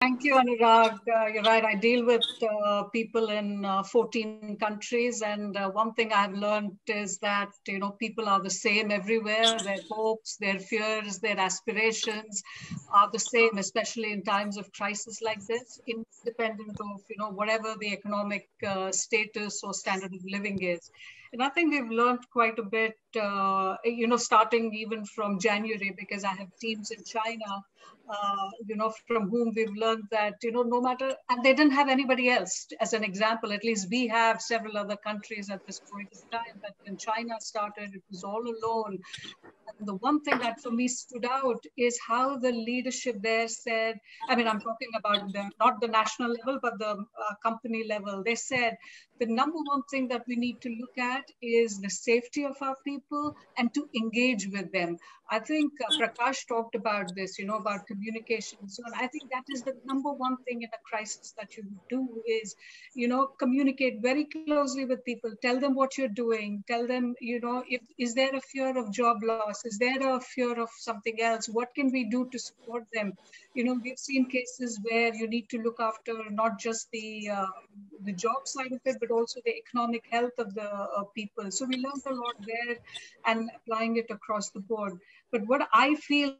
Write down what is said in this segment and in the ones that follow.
Thank you, Anurag. You're right. I deal with people in 14 countries, and one thing I've learned is that people are the same everywhere. Their hopes, their fears, their aspirations are the same, especially in times of crisis like this, independent of whatever the economic status or standard of living is. And I think we've learned quite a bit, starting even from January, because I have teams in China from whom we've learned that, no matter, and they didn't have anybody else. As an example, at least we have several other countries at this point in time, but when China started, it was all alone. And the one thing that for me stood out is how the leadership there said, I mean, I'm talking about not the national level, but the company level. They said the number one thing that we need to look at is the safety of our people and to engage with them. I think Prakash talked about this, about communication. So I think that is the number one thing in a crisis that you do is, communicate very closely with people. Tell them what you're doing. Tell them, is there a fear of job loss? Is there a fear of something else? What can we do to support them? We've seen cases where you need to look after not just the job side of it, but also the economic health of the people. So we learned a lot there and applying it across the board. But what I feel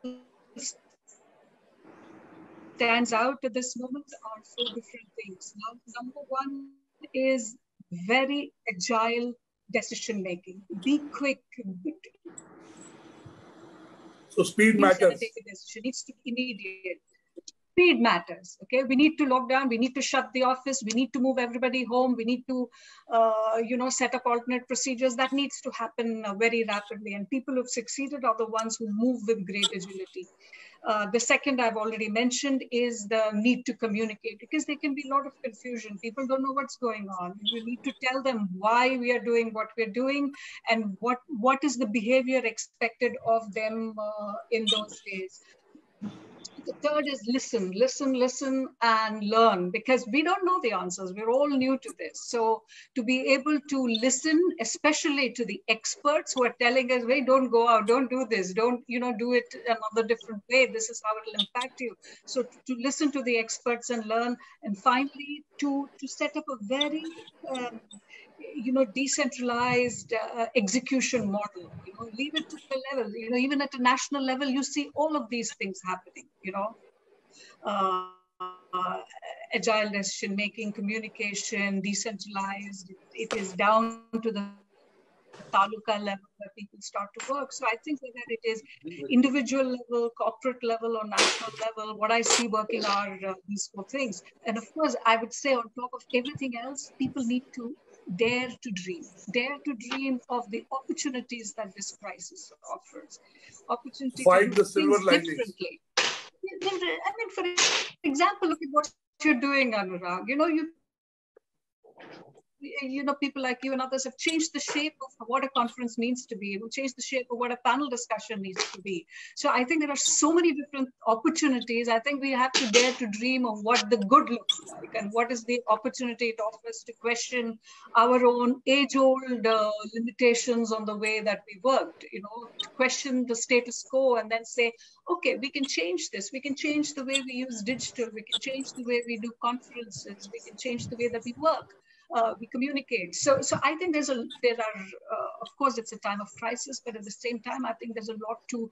stands out at this moment are four different things. Now, number one is very agile decision making. Be quick. So speed matters. Take a decision. It needs to be immediate. Speed matters. Okay, we need to lock down. We need to shut the office. We need to move everybody home. We need to, set up alternate procedures. That needs to happen very rapidly. And people who've succeeded are the ones who move with great agility. The second I've already mentioned is the need to communicate, because there can be a lot of confusion. People don't know what's going on. We need to tell them why we are doing what we're doing and what is the behavior expected of them in those days. The third is listen and learn, because we don't know the answers. We're all new to this. So to be able to listen, especially to the experts who are telling us, hey, don't go out, don't do this, don't, do it another different way. This is how it will impact you. So to listen to the experts and learn. And finally, to set up a very, decentralized execution model, leave it to the level, even at a national level, you see all of these things happening, agile decision making, communication, decentralized. It is down to the taluka level where people start to work. So I think whether it is individual level, corporate level, or national level, what I see working are these four things. And of course, I would say on top of everything else, people need to dare to dream of the opportunities that this crisis offers. Opportunity Find to the silver linings. Differently. I mean, for example, look at what you're doing, Anurag. People like you and others have changed the shape of what a conference needs to be. It will change the shape of what a panel discussion needs to be. So I think there are so many different opportunities. I think we have to dare to dream of what the good looks like and what is the opportunity it offers to question our own age-old limitations on the way that we worked, to question the status quo and then say, okay, we can change this. We can change the way we use digital. We can change the way we do conferences. We can change the way that we work. We communicate. So I think of course, it's a time of crisis, but at the same time, I think there's a lot to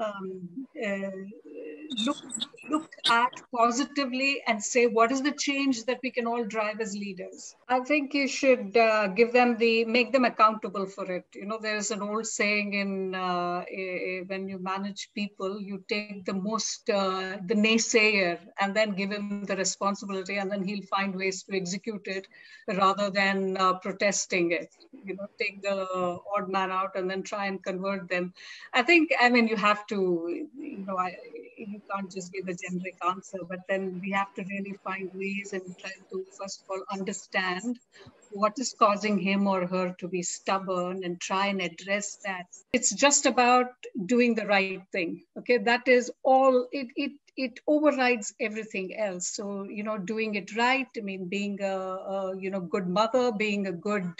look at positively and say, what is the change that we can all drive as leaders? I think you should make them accountable for it. There's an old saying when you manage people, you take the naysayer and then give him the responsibility, and then he'll find ways to execute it rather than protesting it. Take the odd man out and then try and convert them. You have to, you can't just give a generic answer, but then we have to really find ways and try to, first of all, understand what is causing him or her to be stubborn and try and address that. It's just about doing the right thing. Okay, that is all. It overrides everything else. So, doing it right. I mean, being a good mother, being a good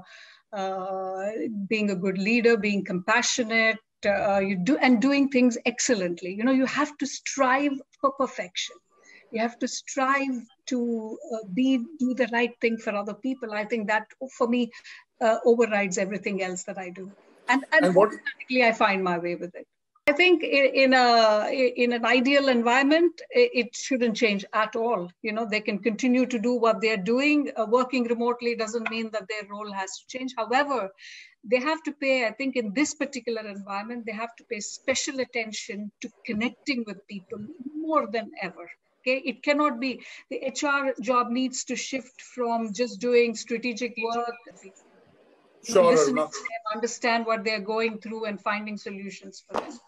leader, being compassionate, doing things excellently. You have to strive for perfection. You have to strive to do the right thing for other people. I think that, for me, overrides everything else that I do. And what automatically I find my way with it. I think in an ideal environment, it shouldn't change at all. You know, they can continue to do what they're doing. Working remotely doesn't mean that their role has to change. However, they have to pay, I think in this particular environment, they have to pay special attention to connecting with people more than ever. Okay, it cannot be, the HR job needs to shift from just doing strategic work, listening to them, understand what they're going through and finding solutions for them.